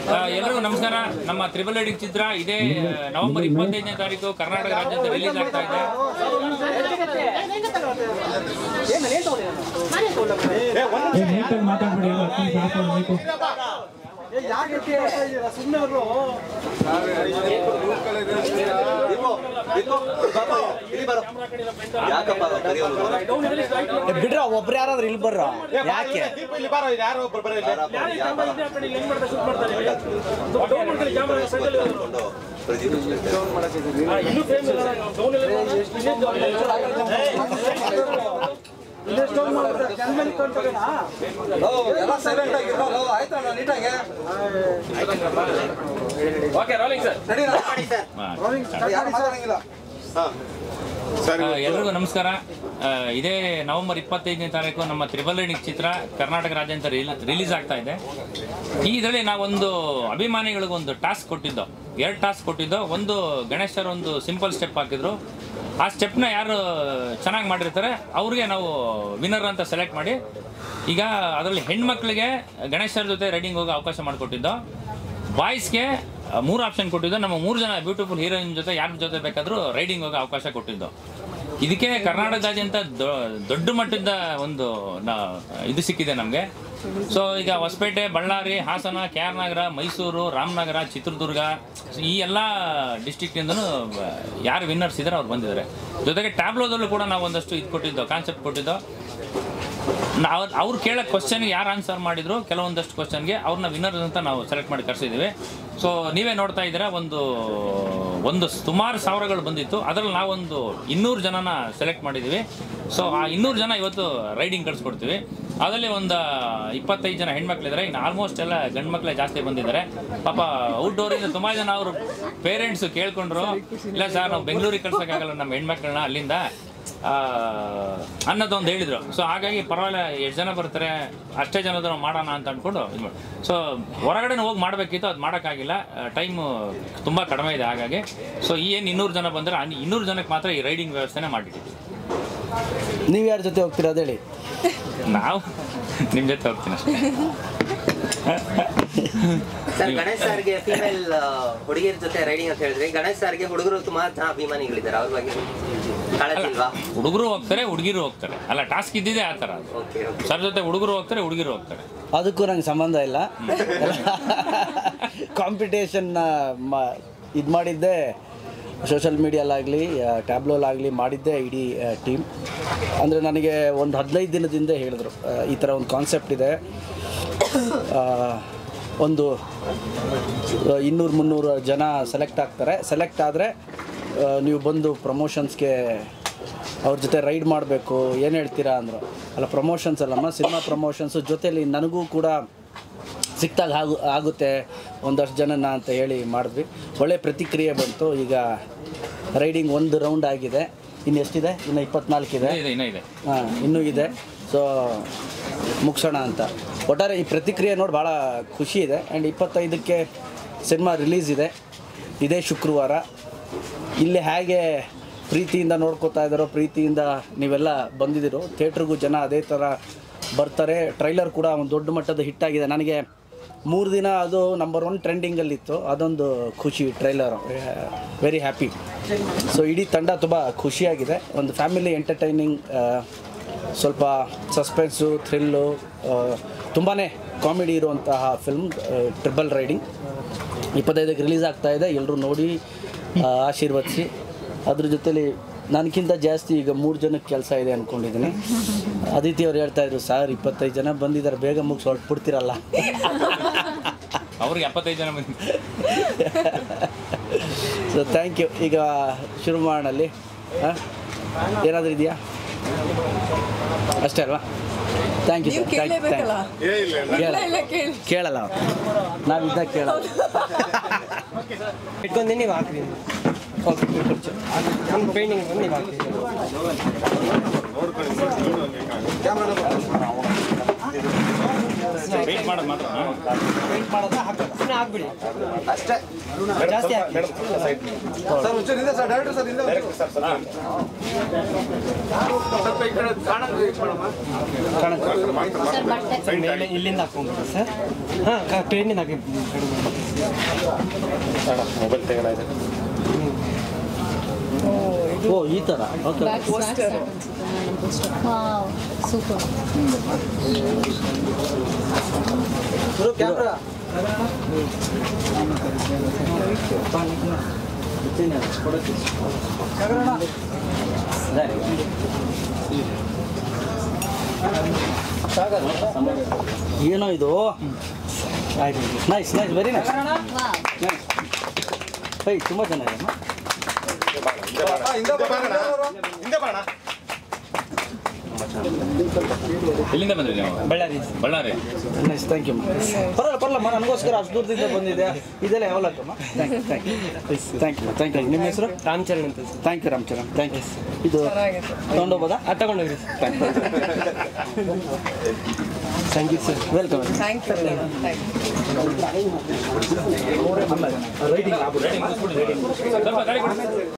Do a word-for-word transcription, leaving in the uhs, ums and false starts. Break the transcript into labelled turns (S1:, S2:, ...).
S1: ಎಲ್ಲರಿಗೂ ನಮಸ್ಕಾರ. ನಮ್ಮ ತ್ರಿಬಲ್ ರೈಡಿಂಗ್ ಚಿತ್ರ ಇದೇ ನವೆಂಬರ್ ಇಪ್ಪತ್ತೈದನೇ ತಾರೀಕು ಕರ್ನಾಟಕ ರಾಜ್ಯದ ರಿಲೀಸ್ ಆಗ್ತಾ ಇದೆ.
S2: ಬಿಡ್ರ ಒಬ್ರು ಯಾರಾದ್ರೂ ಇಲ್ಲಿ ಬರ್ರ ಯಾಕೆ
S1: ಎಲ್ರಿಗೂ ನಮಸ್ಕಾರ. ಇದೇ ನವೆಂಬರ್ ಇಪ್ಪತ್ತೈದನೇ ತಾರೀಕು ನಮ್ಮ ತ್ರಿಬಲ್ ರೈಡಿಂಗ್ ಚಿತ್ರ ಕರ್ನಾಟಕ ರಾಜ್ಯಾಂತ ರಿಲೀಸ್ ಆಗ್ತಾ ಇದೆ. ಈ ಇದರಲ್ಲಿ ನಾವೊಂದು ಅಭಿಮಾನಿಗಳಿಗೆ ಒಂದು ಟಾಸ್ಕ್ ಕೊಟ್ಟಿದ್ದೋ, ಎರಡು ಟಾಸ್ಕ್ ಕೊಟ್ಟಿದ್ದೋ. ಒಂದು ಗಣೇಶರು ಒಂದು ಸಿಂಪಲ್ ಸ್ಟೆಪ್ ಹಾಕಿದ್ರು. ಆ ಸ್ಟೆಪ್ನ ಯಾರು ಚೆನ್ನಾಗಿ ಮಾಡಿರ್ತಾರೆ ಅವ್ರಿಗೆ ನಾವು ವಿನ್ನರ್ ಅಂತ ಸೆಲೆಕ್ಟ್ ಮಾಡಿ, ಈಗ ಅದರಲ್ಲಿ ಹೆಣ್ಮಕ್ಳಿಗೆ ಗಣೇಶರ ಜೊತೆ ರೈಡಿಂಗ್ ಹೋಗೋ ಅವಕಾಶ ಮಾಡಿಕೊಟ್ಟಿದ್ದೋ. ಬಾಯ್ಸ್ಗೆ ಮೂರು ಆಪ್ಷನ್ ಕೊಟ್ಟಿದ್ದು. ನಮ್ಮ ಮೂರು ಜನ ಬ್ಯೂಟಿಫುಲ್ ಹೀರೋಯಿನ್ ಜೊತೆ ಯಾರ ಜೊತೆ ಬೇಕಾದರೂ ರೈಡಿಂಗ್ ಹೋಗೋ ಅವಕಾಶ ಕೊಟ್ಟಿದ್ದು. ಇದಕ್ಕೆ ಕರ್ನಾಟಕದಾದ್ಯಂತ ದೊಡ್ಡ ಮಟ್ಟದ ಒಂದು ಇದು ಸಿಕ್ಕಿದೆ ನಮಗೆ. ಸೊ ಈಗ ಹೊಸಪೇಟೆ, ಬಳ್ಳಾರಿ, ಹಾಸನ, ಕೆ ಆರ್ ನಗರ, ಮೈಸೂರು, ರಾಮನಗರ, ಚಿತ್ರದುರ್ಗ, ಈ ಎಲ್ಲ ಡಿಸ್ಟಿಕ್ನಿಂದನೂ ಯಾರು ವಿನ್ನರ್ಸ್ ಇದ್ದಾರೆ ಅವ್ರು ಬಂದಿದ್ದಾರೆ. ಜೊತೆಗೆ ಟ್ಯಾಬ್ಲೋದಲ್ಲೂ ಕೂಡ ನಾವು ಒಂದಷ್ಟು ಇದು ಕೊಟ್ಟಿದ್ದೋ, ಕಾನ್ಸೆಪ್ಟ್ ಕೊಟ್ಟಿದ್ದೋ. ನಾವು ಅವ್ರು ಕೇಳೋ ಕ್ವಶನ್ಗೆ ಯಾರು ಆನ್ಸರ್ ಮಾಡಿದ್ರು, ಕೆಲವೊಂದಷ್ಟು ಕ್ವಶನ್ಗೆ ಅವ್ರನ್ನ ವಿನ್ನರ್ಸ್ ಅಂತ ನಾವು ಸೆಲೆಕ್ಟ್ ಮಾಡಿ ಕರೆಸಿದ್ದೀವಿ. ಸೊ ನೀವೇ ನೋಡ್ತಾ ಇದ್ದೀರಾ, ಒಂದು ಒಂದು ಸುಮಾರು ಸಾವಿರಗಳು ಬಂದಿತ್ತು. ಅದರಲ್ಲಿ ನಾವೊಂದು ಇನ್ನೂರು ಜನನ ಸೆಲೆಕ್ಟ್ ಮಾಡಿದ್ದೀವಿ. ಸೊ ಆ ಇನ್ನೂರು ಜನ ಇವತ್ತು ರೈಡಿಂಗ್ ಕಳಿಸ್ಕೊಡ್ತೀವಿ. ಅದರಲ್ಲಿ ಒಂದು ಇಪ್ಪತ್ತೈದು ಜನ ಹೆಣ್ಮಕ್ಳಿದ್ದಾರೆ. ಇನ್ನು ಆಲ್ಮೋಸ್ಟ್ ಎಲ್ಲ ಗಂಡು ಮಕ್ಕಳೇ ಜಾಸ್ತಿ ಬಂದಿದ್ದಾರೆ. ಪಾಪ ಔಟ್ಡೋರಿಂದ ತುಂಬ ಜನ ಅವರು ಪೇರೆಂಟ್ಸು ಕೇಳ್ಕೊಂಡ್ರು, ಇಲ್ಲ ಸರ್ ನಾವು ಬೆಂಗಳೂರಿಗೆ ಕಳ್ಸೋಕ್ಕಾಗಲ್ಲ ನಮ್ಮ ಹೆಣ್ಮಕ್ಳನ್ನ ಅಲ್ಲಿಂದ ಅನ್ನೋದೊಂದು ಹೇಳಿದರು. ಸೊ ಹಾಗಾಗಿ ಪರವಾಗಿಲ್ಲ, ಎಷ್ಟು ಜನ ಬರ್ತಾರೆ ಅಷ್ಟೇ ಜನದ ಮಾಡೋಣ ಅಂತ ಅಂದ್ಕೊಂಡು ಇದು ಮಾಡಿ. ಸೊ ಹೊರಗಡೆ ಹೋಗಿ ಮಾಡಬೇಕಿತ್ತು, ಅದು ಮಾಡೋಕ್ಕಾಗಿಲ್ಲ, ಟೈಮು ತುಂಬ ಕಡಿಮೆ ಇದೆ. ಹಾಗಾಗಿ ಸೊ ಈ ಏನು ಇನ್ನೂರು ಜನ ಬಂದರೆ ಇನ್ನೂರು ಜನಕ್ಕೆ ಮಾತ್ರ ಈ ರೈಡಿಂಗ್ ವ್ಯವಸ್ಥೆನೇ ಮಾಡಿಟ್ಟಿದ್ದೀವಿ.
S2: ನೀವು ಯಾರ ಜೊತೆ ಹೋಗ್ತೀರಾ ಅದು ಹೇಳಿ.
S1: ನಾವು ನಿಮ್ಮ ಜೊತೆ ಹೋಗ್ತೀನಿ ಅಷ್ಟೇ.
S3: ಸರ್, ಗಣೇಶ್ ಸರ್ಗೆ ಫೀಮೇಲ್ ಹುಡುಗಿಯರ ಜೊತೆ ರೈಡಿಂಗ್ ಅಂತ ಹೇಳಿದ್ರೆ, ಗಣೇಶ್ ಸರ್ಗೆ ಹುಡುಗರು ತುಂಬಾ ಜನ ಅಭಿಮಾನಿಗಳಿದ್ದಾರೆ. ಅವ್ರ ಬಗ್ಗೆ
S1: ಹುಡುಗರು ಹೋಗ್ತಾರೆ, ಹುಡುಗಿರು ಹೋಗ್ತಾರೆ. ಅಲ್ಲ, ಟಾಸ್ಕ್ ಇದ್ದಿದೆ ಆ ಥರ. ಸರ್ ಜೊತೆ ಹುಡುಗರು ಹೋಗ್ತಾರೆ, ಹುಡುಗಿರು ಹೋಗ್ತಾರೆ.
S2: ಅದಕ್ಕೂ ನಂಗೆ ಸಂಬಂಧ ಇಲ್ಲ. ಕಾಂಪಿಟೇಷನ್ ಇದು ಮಾಡಿದ್ದೆ ಸೋಷಲ್ ಮೀಡಿಯಲ್ಲಾಗಲಿ ಟ್ಯಾಬ್ಲೋಲಾಗಲಿ ಮಾಡಿದ್ದೆ ಇಡೀ ಟೀಮ್. ಅಂದರೆ ನನಗೆ ಒಂದು ಹದಿನೈದು ದಿನದಿಂದ ಹೇಳಿದ್ರು ಈ ಥರ ಒಂದು ಕಾನ್ಸೆಪ್ಟ್ ಇದೆ, ಒಂದು ಇನ್ನೂರು ಮುನ್ನೂರು ಜನ ಸೆಲೆಕ್ಟ್ ಆಗ್ತಾರೆ, ಸೆಲೆಕ್ಟ್ ಆದರೆ ನೀವು ಬಂದು ಪ್ರಮೋಷನ್ಸ್ಗೆ ಅವ್ರ ಜೊತೆ ರೈಡ್ ಮಾಡಬೇಕು, ಏನು ಹೇಳ್ತೀರಾ ಅಂದರು. ಅಲ್ಲ, ಪ್ರಮೋಷನ್ಸ್ ಅಲ್ಲಮ್ಮ, ಸಿನಿಮಾ ಪ್ರಮೋಷನ್ಸು ಜೊತೆಯಲ್ಲಿ ನನಗೂ ಕೂಡ ಸಿಕ್ತಾಗ ಆಗು ಆಗುತ್ತೆ ಒಂದಷ್ಟು ಜನನ ಅಂತ ಹೇಳಿ ಮಾಡಿದ್ವಿ. ಒಳ್ಳೆ ಪ್ರತಿಕ್ರಿಯೆ ಬಂತು. ಈಗ ರೈಡಿಂಗ್ ಒಂದು ರೌಂಡ್ ಆಗಿದೆ, ಇನ್ನು ಎಷ್ಟಿದೆ? ಇನ್ನು ಇಪ್ಪತ್ನಾಲ್ಕು ಇದೆ. ಹಾಂ, ಇನ್ನೂ ಇದೆ. ಸೊ ಮುಗಿಸೋಣ ಅಂತ. ಒಟ್ಟಾರೆ ಈ ಪ್ರತಿಕ್ರಿಯೆ ನೋಡಿ ಭಾಳ ಖುಷಿ ಇದೆ. ಆ್ಯಂಡ್ ಇಪ್ಪತ್ತೈದಕ್ಕೆ ಸಿನಿಮಾ ರಿಲೀಸ್ ಇದೆ, ಇದೇ ಶುಕ್ರವಾರ. ಇಲ್ಲಿ ಹೇಗೆ ಪ್ರೀತಿಯಿಂದ ನೋಡ್ಕೋತಾ ಇದ್ದಾರೋ, ಪ್ರೀತಿಯಿಂದ ನೀವೆಲ್ಲ ಬಂದಿದ್ದೀರೋ, ಥಿಯೇಟ್ರಿಗೂ ಜನ ಅದೇ ಥರ ಬರ್ತಾರೆ. ಟ್ರೈಲರ್ ಕೂಡ ಒಂದು ದೊಡ್ಡ ಮಟ್ಟದ ಹಿಟ್ಟಾಗಿದೆ. ನನಗೆ ಮೂರು ದಿನ ಅದು ನಂಬರ್ ಒನ್ ಟ್ರೆಂಡಿಂಗಲ್ಲಿತ್ತು, ಅದೊಂದು ಖುಷಿ. Trailer very happy. ಸೊ ಇಡೀ ತಂಡ ತುಂಬ ಖುಷಿಯಾಗಿದೆ. ಒಂದು ಫ್ಯಾಮಿಲಿ ಎಂಟರ್ಟೈನಿಂಗ್, ಸ್ವಲ್ಪ ಸಸ್ಪೆನ್ಸು, ಥ್ರಿಲ್ಲು, ತುಂಬಾ ಕಾಮಿಡಿ ಇರುವಂತಹ ಫಿಲ್ಮ್ ಟ್ರಿಬಲ್ ರೈಡಿಂಗ್. ಇಪ್ಪತ್ತೈದಕ್ಕೆ ರಿಲೀಸ್ ಆಗ್ತಾಯಿದೆ. ಎಲ್ಲರೂ ನೋಡಿ ಆಶೀರ್ವದಿಸಿ. ಅದ್ರ ಜೊತೆಲಿ ನನಗಿಂತ ಜಾಸ್ತಿ ಈಗ ಮೂರು ಜನಕ್ಕೆ ಕೆಲಸ ಇದೆ ಅಂದ್ಕೊಂಡಿದ್ದೀನಿ. ಅದಿತಿ ಅವ್ರು ಹೇಳ್ತಾಯಿದ್ರು, ಸರ್ ಇಪ್ಪತ್ತೈದು ಜನ ಬಂದಿದ್ದಾರೆ, ಬೇಗ ಮುಗಿಸಿ ಹೊರಟ್ಬಿಡ್ತೀರಲ್ಲ.
S1: ಅವ್ರಿಗೆ ಎಪ್ಪತ್ತೈದು ಜನ ಬಂದಿದ್ದಾರೆ.
S2: So thank you. ಈಗ ಶುರು ಮಾಡೋಣಲ್ಲಿ. ಹಾಂ, ಏನಾದರೂ ಇದೆಯಾ? ಅಷ್ಟೇ ಅಲ್ವಾ? Thank you sir. Thank you. ಕೇಳಲ್ಲ, ನಾವಿದ್ದಾಗ ಕೇಳಲ್ಲ.
S4: ಇಟ್ಕೊಂಡೆ ನೀವು ಹಾಕ್ರಿ. ಓಕೆ, ನಮ್ಮ ಪೇಂಟಿಂಗ್ ಬಂದು ನೀವು ಹಾಕ್ರಿ.
S1: ವೆಯ್ಟ್ ಮಾಡೋದು ಮಾತ್ರ
S2: ಪೇಂಟ್ ಮಾಡೋದಾ ಹಾಕೋದು
S4: ಸುಮ್ಮನೆ ಹಾಕ್ಬಿಡಿ
S3: ಅಷ್ಟೇ
S4: ಜಾಸ್ತಿ ಹಾಕಿ
S2: ಕಾಣುತ್ತೆ
S4: ಮೇಲೆ ಇಲ್ಲಿಂದ ಹಾಕ್ಕೊಂಡ್ಬಿಡಿ ಸರ್ ಹಾಂ ಪೇಂಟಿಂದ ಹಾಕಿ
S5: ಮೊಬೈಲ್ ತೆಗೋಣ ಇದೆ
S2: ಓ ಈ ಥರ ಓಕೆ
S6: ಸೂಪರ್
S2: ಕ್ಯಾಮ್ರಾ ಏನೋ ಇದು nice nice very nice nice ಹೈ ತುಂಬ ಚೆನ್ನಾಗಿದೆ
S1: ಎಲ್ಲಿಂದ ಬಂದ್ರಿ ನೀವು
S4: Ballari
S1: Ballari
S2: nice thank you ಪರವಾಗಿಲ್ಲ ಪರವಾಗಿಲ್ಲ ನನಗೋಸ್ಕರ ಅಷ್ಟು ದೂರದಿಂದ ಬಂದಿದೆ ಇದೆಲ್ಲ ಯಾವಲಕ್ಕಮ್ಮ thank you thank you thank you thank you ನಿಮ್ಮ ಹೆಸರು
S4: ರಾಮಚರಣ್ ಅಂತ
S2: thank you Ramcharan thank you ಇದು ತೊಗೊಂಡೋಗ್ಬೋದಾ
S4: ಅದು ತಗೊಂಡೋಗ್ರಿ
S2: thank you
S4: thank you sir
S2: welcome
S1: ಸ್ವಲ್ಪ ಗಾಡಿ ಕೊಡಿ.